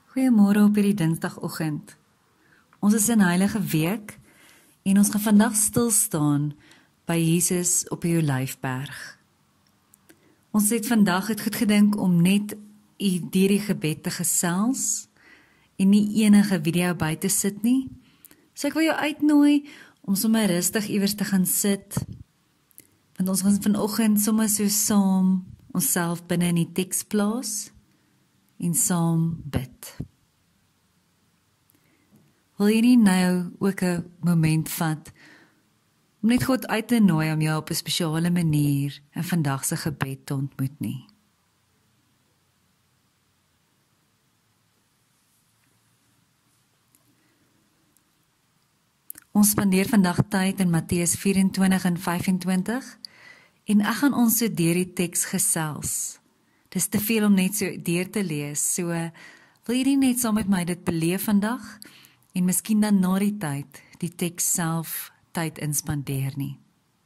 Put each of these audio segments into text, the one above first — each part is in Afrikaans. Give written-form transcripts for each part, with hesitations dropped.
Goeiemôre op hierdie Dinsdagoggend. Ons is in Heilige Week en ons gaan vandag stil staan by Jesus op die Olyfberg. Ons het vandag het goed gedink om net deur die gebed te gesels en nie enige video by te sit nie. So ek wil jou uitnooi om sommer rustig iewers te gaan sit, want ons gaan vanoggend sommer so saam onsself binne in die teks plaas en saam bid. Wil jy nie nou ook 'n moment vat om net God uit te nooi om jou op 'n spesiale manier in vandag se gebed te ontmoet nie? Ons spandeer vandag tyd in Matteus 24 en 25 en ek gaan ons so deur die teks gesels. Dis te veel om net so deur te lees, so wil jy nie net saam met my dit beleef vandag en miskien dan na die tyd die teks self tyd inspandeer nie.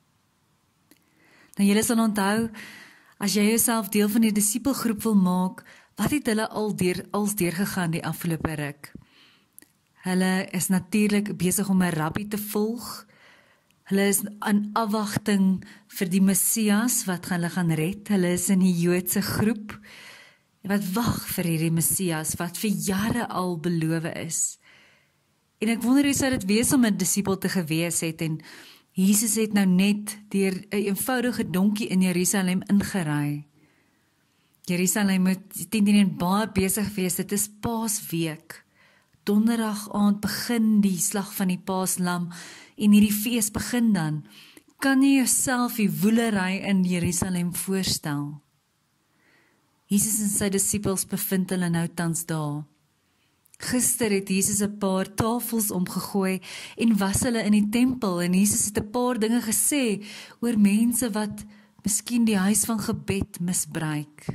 Nou julle sal onthou, as jy jouself deel van die disipelgroep wil maak, wat het hulle als deurgegaan die afgelope ruk? Hulle is natuurlik besig om 'n rabbi te volg. Hulle is in afwagting vir die Messias wat hulle gaan red. Hulle is in die Joodse groep wat wag vir hierdie Messias wat vir jare al beloof is. En ek wonder hoe sou dit wees om 'n disipel te gewees het en Jesus het nou net deur 'n eenvoudige donkie in Jerusalem ingery. Jerusalem moet teen baie besig wees, dit is Paasweek. Donderdag aand begin die slag van die Paaslam en hierdie fees begin dan. Kan jy jouself die woelery in Jerusalem voorstel? Jesus en sy disippels bevind hulle nou tans daar. Gister het Jesus 'n paar tafels omgegooi en was hulle in die tempel en Jesus het 'n paar dinge gesê oor mense wat miskien die huis van gebed misbruik.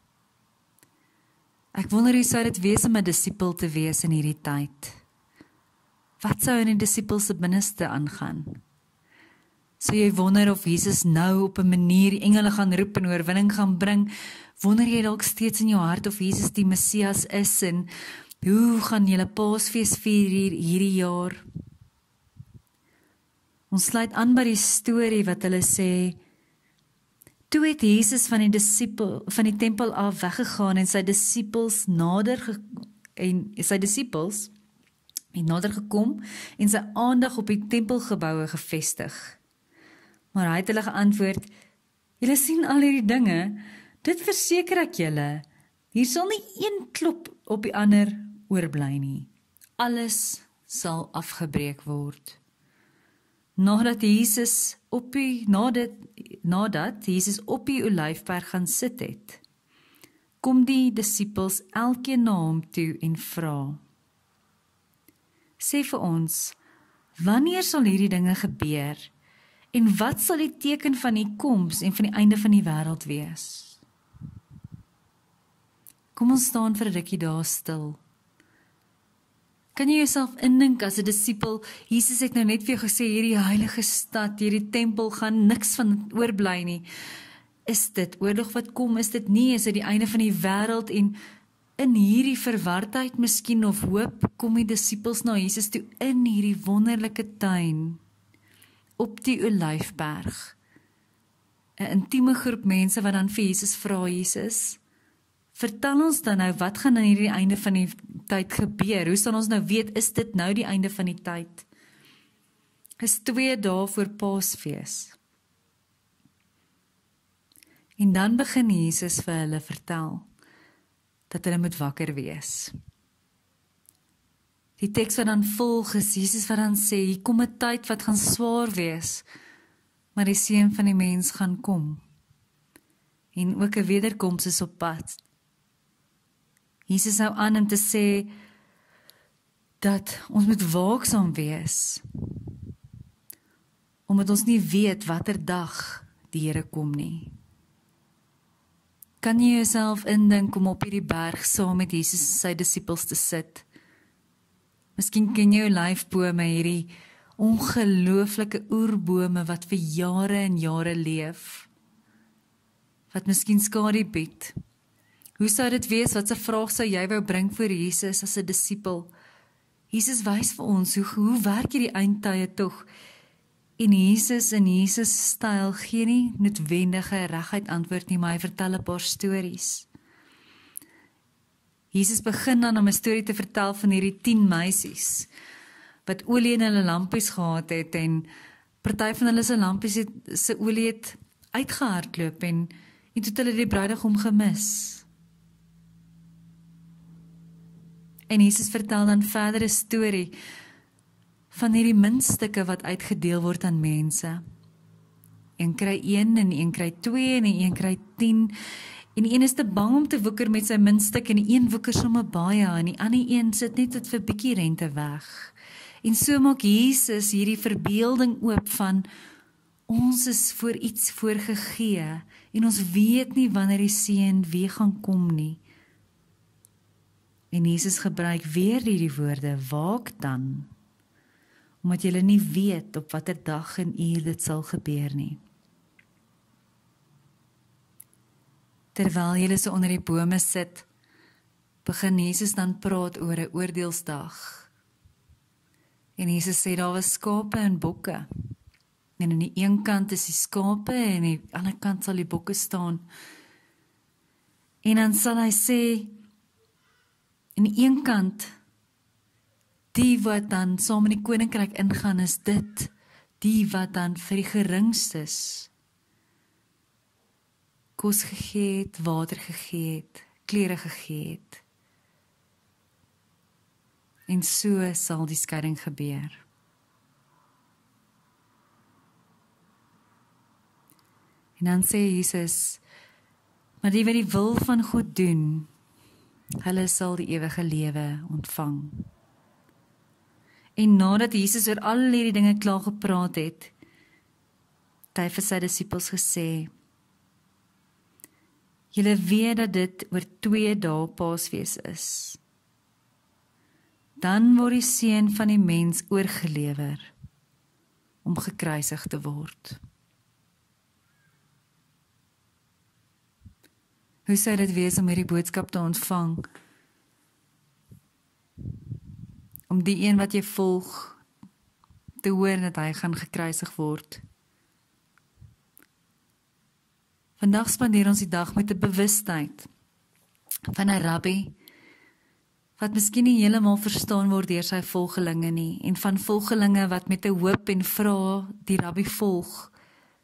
Ek wonder hoe sou dit wees om 'n disipel te wees in hierdie tyd? Wat sou in die disipels se binneste aangaan? Sou jy wonder of Jesus nou op 'n manier die engele gaan roep en oorwinning gaan bring? Wonder jy dalk steeds in jou hart of Jesus die Messias is en hoe gaan julle Paasfees vier hierdie jaar? Ons sluit aan by die storie wat hulle sê, toe het Jesus van die tempel af weggegaan en sy disipels het nader gekom en sy aandag op die tempelgeboue gevestig. Maar hy het hulle geantwoord, julle sien al hierdie dinge, dit verseker ek julle, hier sal nie een klop op die ander oorbly nie. Alles sal afgebreek word. Nadat Jesus op die Olyfberg gaan sit het, kom die disipels elkeen na hom toe en vra, sê vir ons, wanneer sal hierdie dinge gebeur en wat sal die teken van die koms en van die einde van die wêreld wees? Kom ons staan vir 'n rukkie daar stil. Kan jy jouself indink as 'n disipel, Jesus het nou net vir jou gesê, hierdie heilige stad, hierdie tempel gaan niks van oorbly nie. Is dit oorlog wat kom, is dit nie, is dit die einde van die wêreld en in hierdie verwardheid miskien of hoop, kom die disipels na Jesus toe in hierdie wonderlike tuin, op die Olyfberg. 'n intieme groep mense wat dan vir Jesus vra, Jesus, vertel ons dan nou, wat gaan aan hierdie einde van die tyd gebeur? Hoe sal ons nou weet, is dit nou die einde van die tyd? Is 2 dae voor Paasfees. En dan begin Jesus vir hulle vertel, dat hulle moet wakker wees. Die teks wat dan volg is Jesus wat dan sê, hier kom 'n tyd wat gaan swaar wees, maar die seun van die mens gaan kom. En ook 'n wederkoms is op pad. Jesus hou aan om te sê, dat ons moet waaksaam wees, omdat ons nie weet watter dag die Here kom nie. Kan jy jouself indink om op hierdie berg saam met Jesus en sy disipels te sit? Miskien ken jy olyfbome, hierdie ongelooflike oerbome wat vir jare en jare leef, wat miskien skadu bied. Hoe sou dit wees, wat 'n vraag sou jy wou bring voor Jesus as 'n disipel? Jesus wys vir ons, hoe werk hierdie eindtye tog? En Jesus in Jesus styl gee nie noodwendige reguit antwoord nie, maar hy vertel 'n paar stories. Jesus begin dan om 'n storie te vertel van hierdie 10 meisies, wat olie in hulle lampies gehad het, en party van hulle se lampies se olie het uitgehardloop, en toe het hulle die bruidegom gemis. En Jesus vertel dan verder 'n storie van hierdie muntstukke wat uitgedeel word aan mense. Een kry 1 en een kry 2 en een kry 10. En die een is te bang om te woeker met sy muntstuk en die een woeker sommer baie en die ander een sit net vir 'n bietjie rente weg. En so maak Jesus hierdie verbeelding oop van ons is voor iets voorgegee en ons weet nie wanneer die seën weer gaan kom nie. En Jesus gebruik weer hierdie woorde, waak dan, omdat julle nie weet op watter dag en uur dit sal gebeur nie. Terwyl julle so onder die bome sit, begin Jesus dan praat oor 'n oordeelsdag. En Jesus sê daar was skape en bokke. En aan die een kant is die skape en aan die ander kant sal die bokke staan. En dan sal hy sê, aan die een kant, die wat dan saam in die koninkryk ingaan, is dit, die wat dan vir die geringstes kos gegee het, water gegee het, klere gegee het. En so sal die skeiding gebeur. En dan sê Jesus, maar die wat die wil van God doen, hulle sal die ewige lewe ontvang. En nadat Jesus oor al hierdie dinge klaar gepraat het, hy vir sy disippels gesê, julle weet dat dit oor 2 dae Paasfees is. Dan word die seun van die mens oorgelewer om gekruisig te word. Hoe sou dit wees om hierdie boodskap te ontvang? Om die een wat jy volg te hoor dat hy gaan gekruisig word. Vandag spandeer ons die dag met 'n bewustheid van 'n rabbi wat miskien nie heeltemal verstaan word deur sy volgelinge nie, en van volgelinge wat met 'n hoop en vra die rabbi volg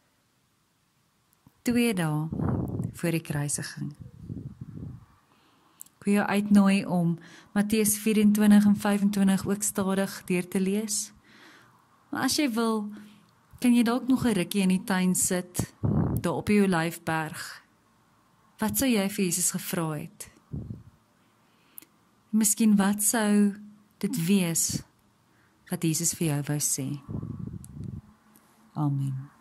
2 dae voor die kruisiging. Ek wil jou uitnooi om Matteus 24 en 25 ook stadig deur te lees. Maar as jy wil, kan jy dalk nog 'n rukkie in die tuin sit, daar op die Olyfberg. Wat sou jy vir Jesus gevra het? Miskien wat sou dit wees wat Jesus vir jou wou sê? Amen.